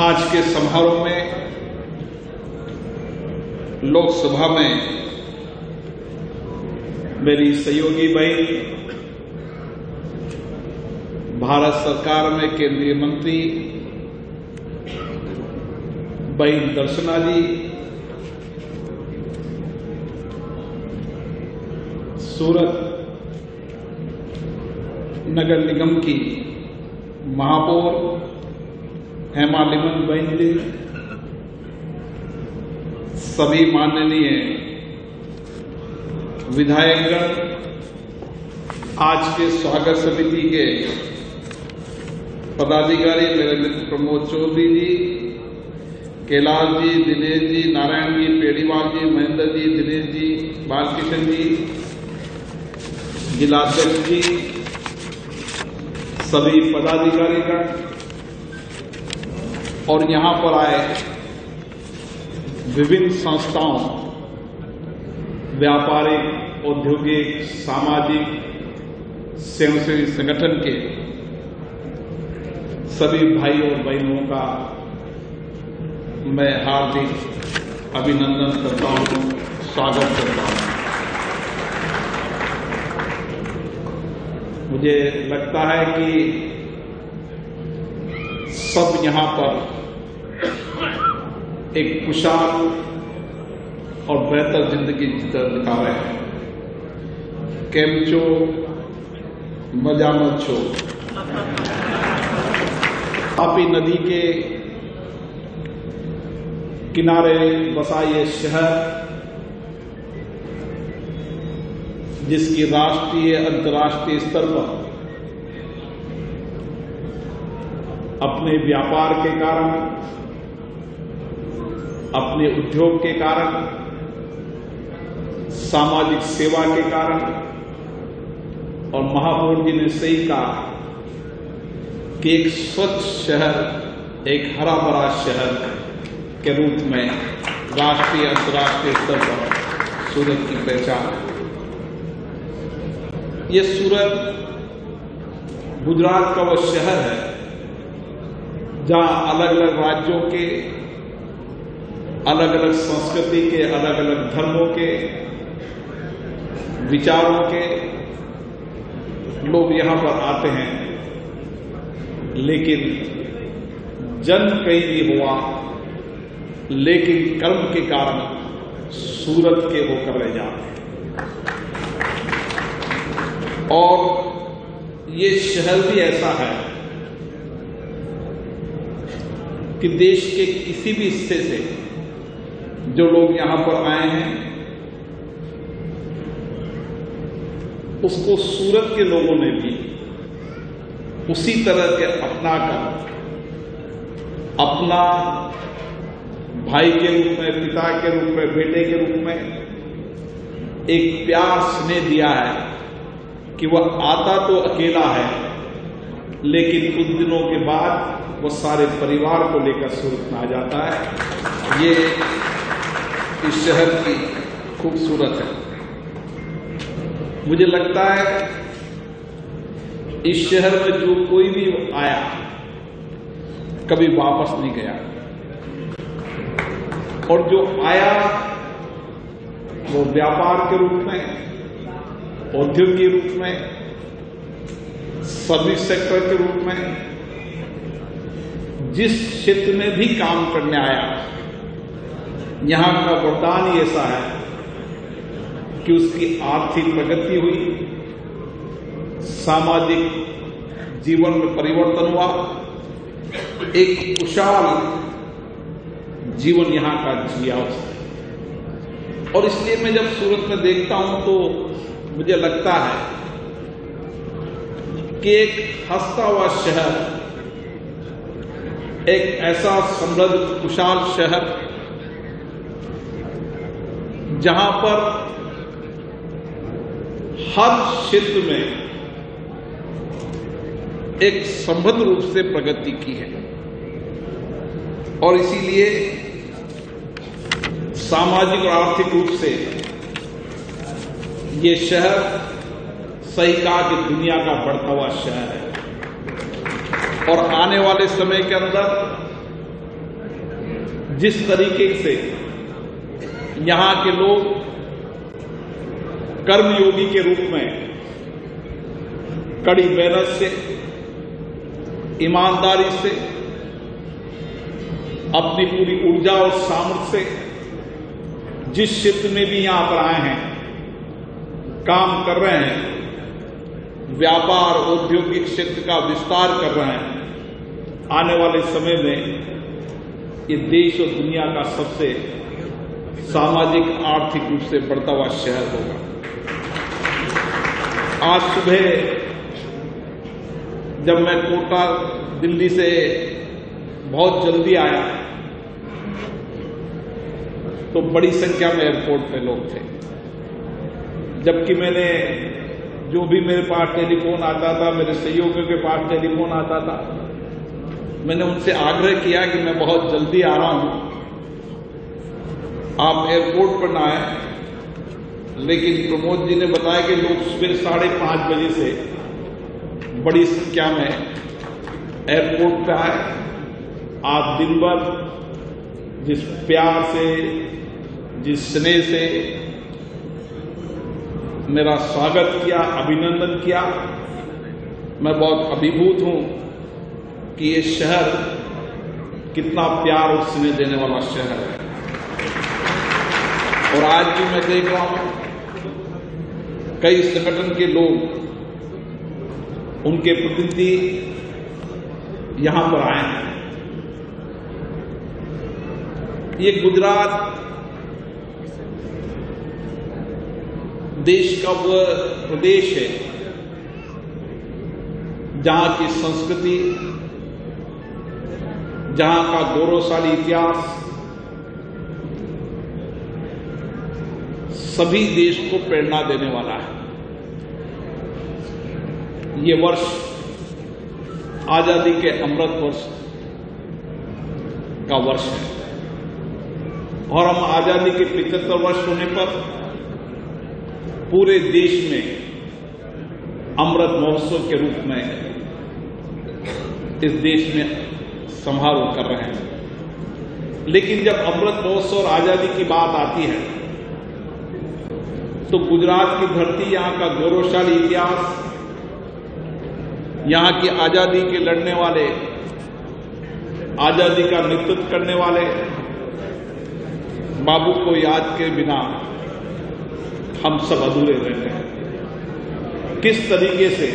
आज के समारोह में लोकसभा में मेरी सहयोगी बहन, भारत सरकार में केंद्रीय मंत्री बहन दर्शना जी, सूरत नगर निगम की महापौर हेमा लिमन बहन जी, सभी माननीय विधायकगण, आज के स्वागत समिति के पदाधिकारी मेरे मित्र प्रमोद चौधरी जी, कैलाश जी, दिनेश जी, नारायण जी, पेड़ीवाल जी, महेंद्र जी, दिनेश जी, बालकिशन जी, जिलाध्यक्ष जी, सभी पदाधिकारीगण और यहां पर आए विभिन्न संस्थाओं, व्यापारिक, औद्योगिक, सामाजिक, स्वयंसेवी संगठन के सभी भाई और बहनों का मैं हार्दिक अभिनंदन करता हूं, स्वागत करता हूं। मुझे लगता है कि सब यहां पर एक खुशहाल और बेहतर जिंदगी बिता रहे हैं। केम छो, मजामत छो। तापी नदी के किनारे बसा ये शहर, जिसकी राष्ट्रीय अंतर्राष्ट्रीय स्तर पर अपने व्यापार के कारण, अपने उद्योग के कारण, सामाजिक सेवा के कारण, और महापौर जी ने सही कहा कि एक स्वच्छ शहर, एक हरा भरा शहर के रूप में राष्ट्रीय अंतर्राष्ट्रीय स्तर पर सूरत की पहचान है। ये सूरत गुजरात का वो शहर है जहां अलग अलग राज्यों के, अलग अलग संस्कृति के, अलग अलग धर्मों के, विचारों के लोग यहां पर आते हैं, लेकिन जन्म कहीं भी हुआ, लेकिन कर्म के कारण सूरत के होकर रह जाते हैं। और ये शहर भी ऐसा है कि देश के किसी भी हिस्से से जो लोग यहां पर आए हैं, उसको सूरत के लोगों ने भी उसी तरह के अपनाकर, अपना भाई के रूप में, पिता के रूप में, बेटे के रूप में एक प्यार स्नेह दिया है कि वह आता तो अकेला है, लेकिन कुछ दिनों के बाद वो सारे परिवार को लेकर सूरत में आ जाता है। ये इस शहर की खूबसूरत है। मुझे लगता है इस शहर में जो कोई भी आया कभी वापस नहीं गया, और जो आया वो व्यापार के रूप में, औद्योगिक के रूप में, सर्विस सेक्टर के रूप में, जिस क्षेत्र में भी काम करने आया, यहां का वरदान ही ऐसा है कि उसकी आर्थिक प्रगति हुई, सामाजिक जीवन में परिवर्तन हुआ, एक खुशहाल जीवन यहां का जिया उसने। और इसलिए मैं जब सूरत में देखता हूं तो मुझे लगता है कि एक हंसता हुआ शहर, एक ऐसा समृद्ध खुशहाल शहर जहां पर हर क्षेत्र में एक संबद्ध रूप से प्रगति की है, और इसीलिए सामाजिक और आर्थिक रूप से ये शहर सही कहा कि दुनिया का बढ़ता हुआ शहर है और आने वाले समय के अंदर जिस तरीके से यहां के लोग कर्मयोगी के रूप में कड़ी मेहनत से, ईमानदारी से, अपनी पूरी ऊर्जा और सामर्थ्य से जिस क्षेत्र में भी यहां पर आए हैं, काम कर रहे हैं, व्यापार औद्योगिक क्षेत्र का विस्तार कर रहे हैं, आने वाले समय में ये देश और दुनिया का सबसे सामाजिक आर्थिक रूप से बढ़ता हुआ शहर होगा। आज सुबह जब मैं कोटा दिल्ली से बहुत जल्दी आया तो बड़ी संख्या में एयरपोर्ट पे लोग थे, जबकि मैंने जो भी मेरे पास टेलीफोन आता था, मेरे सहयोगियों के पास टेलीफोन आता था, मैंने उनसे आग्रह किया कि मैं बहुत जल्दी आ रहा हूं, आप एयरपोर्ट पर ना आए। लेकिन प्रमोद जी ने बताया कि लोग सुबह 5:30 बजे से बड़ी संख्या में एयरपोर्ट पे आए। आप दिन भर जिस प्यार से, जिस स्नेह से मेरा स्वागत किया, अभिनंदन किया, मैं बहुत अभिभूत हूं कि ये शहर कितना प्यार और स्नेह देने वाला शहर है। और आज भी मैं देख रहा हूं कई संगठन के लोग, उनके प्रतिनिधि यहां पर आए हैं। ये गुजरात देश का वह प्रदेश है जहां की संस्कृति, जहां का गौरवशाली इतिहास सभी देश को प्रेरणा देने वाला है। ये वर्ष आजादी के अमृत वर्ष का वर्ष है और हम आजादी के 75 वर्ष होने पर पूरे देश में अमृत महोत्सव के रूप में इस देश में समारोह कर रहे हैं। लेकिन जब अमृत महोत्सव और आजादी की बात आती है तो गुजरात की धरती, यहां का गौरवशाली इतिहास, यहां की आजादी के लड़ने वाले, आजादी का नेतृत्व करने वाले बाबू को याद के बिना हम सब अधूरे रहते हैं। किस तरीके से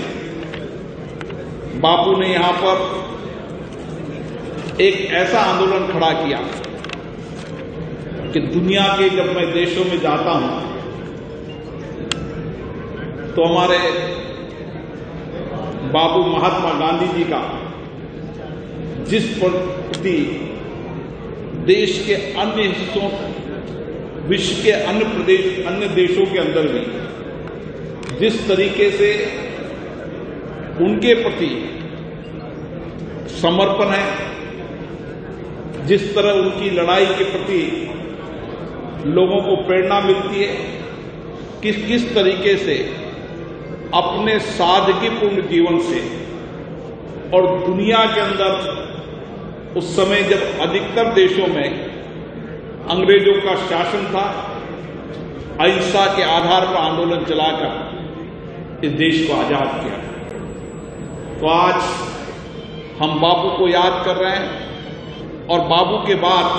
बापू ने यहां पर एक ऐसा आंदोलन खड़ा किया कि दुनिया के जब मैं देशों में जाता हूं तो हमारे बाबू महात्मा गांधी जी का जिस प्रति देश के अन्य हिस्सों, विश्व के अन्य देशों के अंदर भी जिस तरीके से उनके प्रति समर्पण है, जिस तरह उनकी लड़ाई के प्रति लोगों को प्रेरणा मिलती है, किस तरीके से अपने सादगीपूर्ण जीवन से और दुनिया के अंदर उस समय जब अधिकतर देशों में अंग्रेजों का शासन था, अहिंसा के आधार पर आंदोलन चलाकर इस देश को आजाद किया। तो आज हम बापू को याद कर रहे हैं और बापू के बाद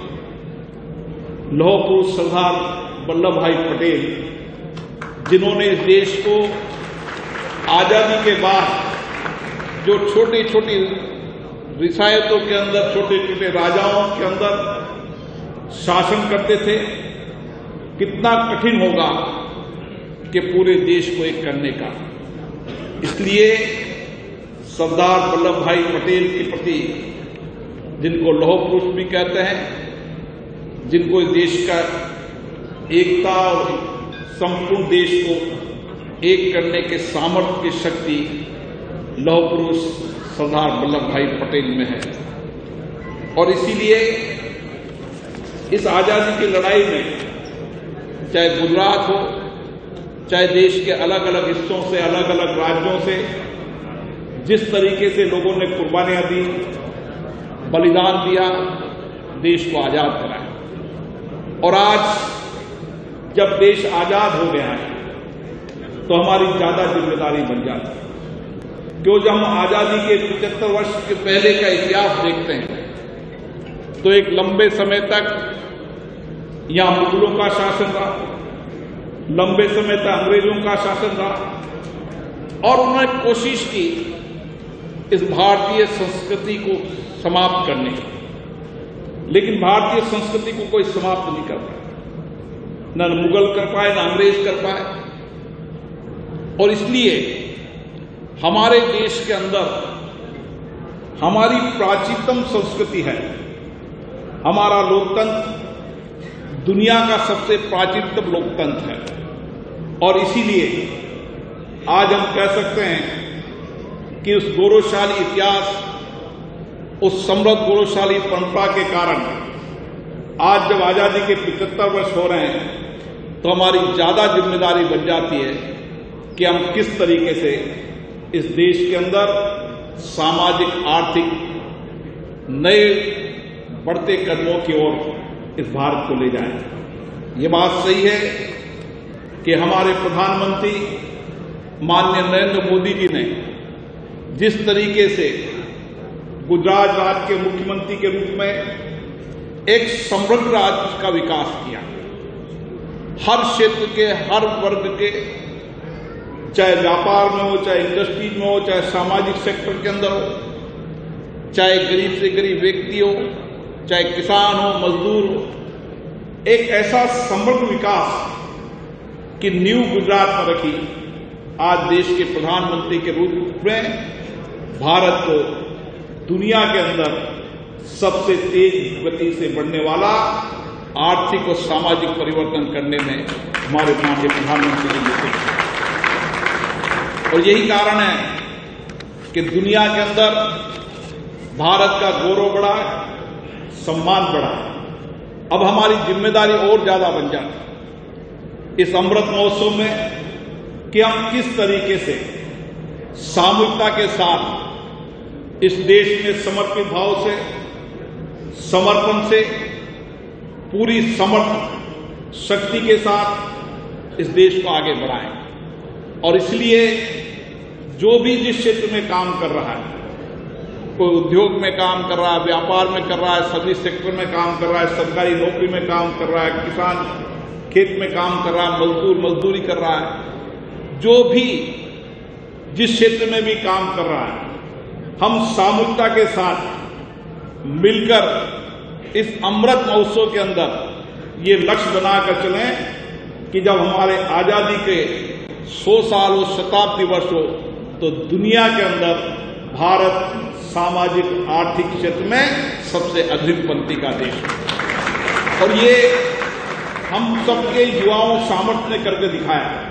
लौह पुरुष सरदार वल्लभ भाई पटेल, जिन्होंने इस देश को आजादी के बाद जो छोटी छोटी रिसायतों के अंदर, छोटे छोटे राजाओं के अंदर शासन करते थे, कितना कठिन होगा कि पूरे देश को एक करने का। इसलिए सरदार वल्लभ भाई पटेल के प्रति, जिनको लौह पुरुष भी कहते हैं, जिनको इस देश का एकता और संपूर्ण देश को एक करने के सामर्थ्य की शक्ति लौह पुरुष सरदार वल्लभ भाई पटेल में है। और इसीलिए इस आजादी की लड़ाई में चाहे गुजरात हो, चाहे देश के अलग अलग हिस्सों से, अलग अलग राज्यों से जिस तरीके से लोगों ने कुर्बानियां दी, बलिदान दिया, देश को आजाद कराया। और आज जब देश आजाद हो गया है तो हमारी ज्यादा जिम्मेदारी बन जाती है, क्यों जब हम आजादी के 75 वर्ष के पहले का इतिहास देखते हैं तो एक लंबे समय तक यहां मुगलों का शासन रहा, लंबे समय तक अंग्रेजों का शासन रहा और उन्होंने कोशिश की इस भारतीय संस्कृति को समाप्त करने की, लेकिन भारतीय संस्कृति को कोई समाप्त नहीं कर पाया, न मुगल कर पाए न अंग्रेज कर पाए। और इसलिए हमारे देश के अंदर हमारी प्राचीनतम संस्कृति है, हमारा लोकतंत्र दुनिया का सबसे प्राचीनतम लोकतंत्र है। और इसीलिए आज हम कह सकते हैं कि उस गौरवशाली इतिहास, उस समृद्ध गौरवशाली परंपरा के कारण आज जब आजादी के 75 वर्ष हो रहे हैं तो हमारी ज्यादा जिम्मेदारी बन जाती है कि हम किस तरीके से इस देश के अंदर सामाजिक आर्थिक नए बढ़ते कदमों की ओर इस भारत को ले जाएं। ये बात सही है कि हमारे प्रधानमंत्री माननीय नरेंद्र मोदी जी ने जिस तरीके से गुजरात राज्य के मुख्यमंत्री के रूप में एक समृद्ध राज्य का विकास किया, हर क्षेत्र के हर वर्ग के, चाहे व्यापार में हो, चाहे इंडस्ट्रीज में हो, चाहे सामाजिक सेक्टर के अंदर हो, चाहे गरीब से गरीब व्यक्ति हो, चाहे किसान हो, मजदूर हो, एक ऐसा समृद्ध विकास की नींव गुजरात में रखी। आज देश के प्रधानमंत्री के रूप में भारत को दुनिया के अंदर सबसे तेज गति से बढ़ने वाला आर्थिक और सामाजिक परिवर्तन करने में हमारे माननीय प्रधानमंत्री जी ने, और यही कारण है कि दुनिया के अंदर भारत का गौरव बढ़ा, सम्मान बढ़ा। अब हमारी जिम्मेदारी और ज्यादा बन जाती इस अमृत महोत्सव में कि हम किस तरीके से सामूहिकता के साथ इस देश में समर्पित भाव से, समर्पण से, पूरी समर्थ शक्ति के साथ इस देश को आगे बढ़ाएं। और इसलिए जो भी जिस क्षेत्र में काम कर रहा है, कोई उद्योग में काम कर रहा है, व्यापार में कर रहा है, सर्विस सेक्टर में काम कर रहा है, सरकारी नौकरी में काम कर रहा है, किसान खेत में काम कर रहा है, मजदूर मजदूरी कर रहा है, जो भी जिस क्षेत्र में भी काम कर रहा है, हम सामूहिकता के साथ मिलकर इस अमृत महोत्सव के अंदर ये लक्ष्य बनाकर चलें कि जब हमारे आजादी के 100 साल हो, शताब्दी वर्ष हो, तो दुनिया के अंदर भारत सामाजिक आर्थिक क्षेत्र में सबसे अग्रिम पंक्ति का देश है। और ये हम सबके युवाओं सामर्थ्य ने करके दिखाया।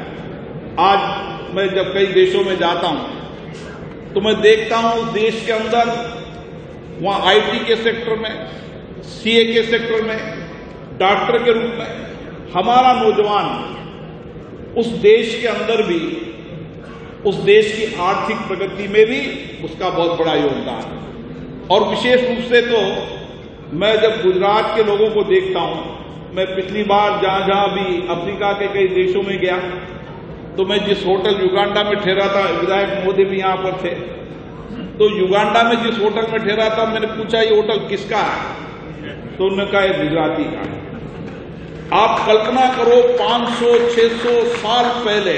आज मैं जब कई देशों में जाता हूं तो मैं देखता हूं देश के अंदर वहां आईटी के सेक्टर में, सीए के सेक्टर में, डॉक्टर के रूप में हमारा नौजवान उस देश के अंदर भी, उस देश की आर्थिक प्रगति में भी उसका बहुत बड़ा योगदान है। और विशेष रूप से तो मैं जब गुजरात के लोगों को देखता हूं, मैं पिछली बार जहां जहां भी अफ्रीका के कई देशों में गया तो मैं जिस होटल युगांडा में ठहरा था, विधायक मोदी भी यहां पर थे, तो युगांडा में जिस होटल में ठहरा था मैंने पूछा ये होटल किसका है, तो उन्होंने कहा गुजराती का है। आप कल्पना करो 500-600 साल पहले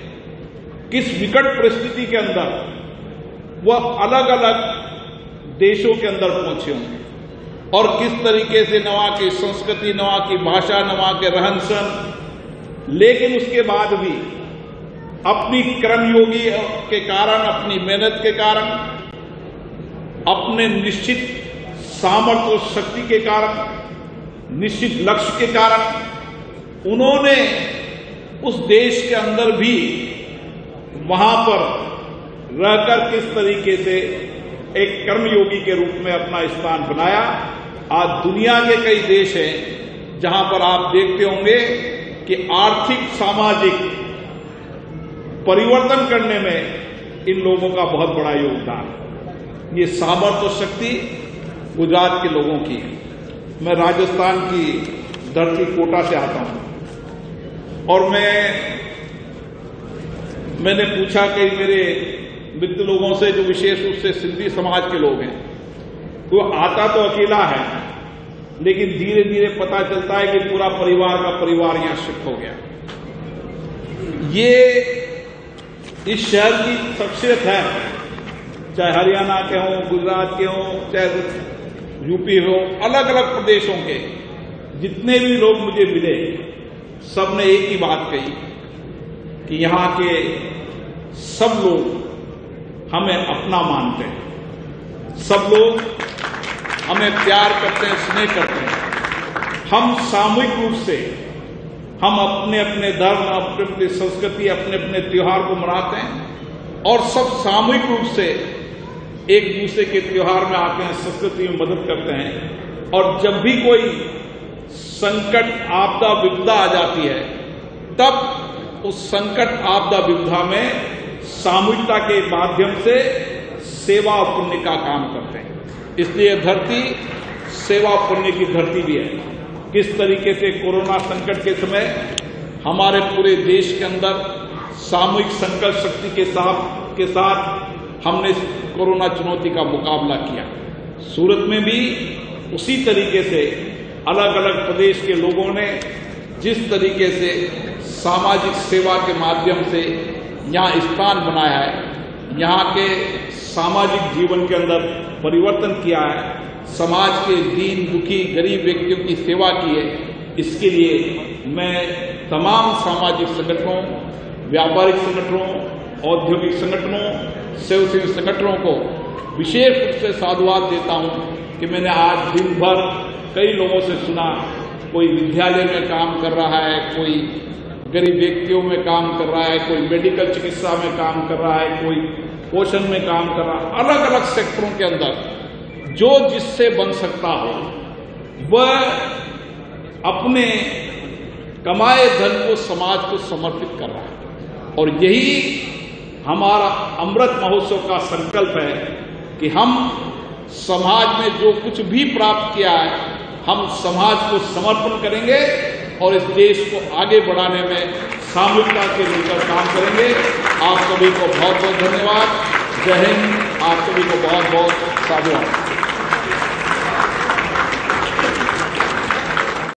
किस विकट परिस्थिति के अंदर वह अलग अलग देशों के अंदर पहुंचे होंगे और किस तरीके से न वहां की संस्कृति, न वहां की भाषा, न वहां के रहन सहन, लेकिन उसके बाद भी अपनी कर्मयोगी के कारण, अपनी मेहनत के कारण, अपने निश्चित सामर्थ्य और शक्ति के कारण, निश्चित लक्ष्य के कारण उन्होंने उस देश के अंदर भी वहां पर रहकर किस तरीके से एक कर्मयोगी के रूप में अपना स्थान बनाया। आज दुनिया के कई देश हैं जहां पर आप देखते होंगे कि आर्थिक सामाजिक परिवर्तन करने में इन लोगों का बहुत बड़ा योगदान है। ये सामर्थ्य और शक्ति गुजरात के लोगों की है। मैं राजस्थान की धरती कोटा से आता हूं और मैंने पूछा कि मेरे मित्र लोगों से जो विशेष रूप से सिंधी समाज के लोग हैं, वो आता तो अकेला है लेकिन धीरे धीरे पता चलता है कि पूरा परिवार का परिवार यहां शिफ्ट हो गया। ये इस शहर की शख्सियत है, चाहे हरियाणा के हों, गुजरात के हों, चाहे यूपी हो, अलग अलग प्रदेशों के जितने भी लोग मुझे मिले, सब ने एक ही बात कही कि यहां के सब लोग हमें अपना मानते हैं, सब लोग हमें प्यार करते हैं, स्नेह करते हैं। हम सामूहिक रूप से हम अपने अपने धर्म, अपने अपनी संस्कृति, अपने अपने त्योहार को मनाते हैं और सब सामूहिक रूप से एक दूसरे के त्योहार में आते हैं, संस्कृति में मदद करते हैं। और जब भी कोई संकट, आपदा, विपदा आ जाती है, तब उस संकट, आपदा, विपदा में सामूहिकता के माध्यम से सेवा और पुण्य का काम करते हैं। इसलिए धरती सेवा पुण्य की धरती भी है। किस तरीके से कोरोना संकट के समय हमारे पूरे देश के अंदर सामूहिक संकल्प शक्ति के साथ हमने कोरोना चुनौती का मुकाबला किया। सूरत में भी उसी तरीके से अलग अलग प्रदेश के लोगों ने जिस तरीके से सामाजिक सेवा के माध्यम से यहाँ स्थान बनाया है, यहाँ के सामाजिक जीवन के अंदर परिवर्तन किया है, समाज के दीन दुखी गरीब व्यक्तियों की सेवा की है, इसके लिए मैं तमाम सामाजिक संगठनों, व्यापारिक संगठनों, औद्योगिक संगठनों, स्वयंसेवी संगठनों को विशेष रूप से साधुवाद देता हूं कि मैंने आज दिन भर कई लोगों से सुना, कोई विद्यालय में काम कर रहा है, कोई गरीब व्यक्तियों में काम कर रहा है, कोई मेडिकल चिकित्सा में काम कर रहा है, कोई पोषण में काम कर रहा है। अलग अलग सेक्टरों के अंदर जो जिससे बन सकता हो वह अपने कमाए धन को समाज को समर्पित कर रहा है। और यही हमारा अमृत महोत्सव का संकल्प है कि हम समाज में जो कुछ भी प्राप्त किया है, हम समाज को समर्पण करेंगे और इस देश को आगे बढ़ाने में सामूहिकता से मिलकर काम करेंगे। आप सभी को बहुत बहुत धन्यवाद। जय हिंद। आप सभी को बहुत बहुत साधुवाद।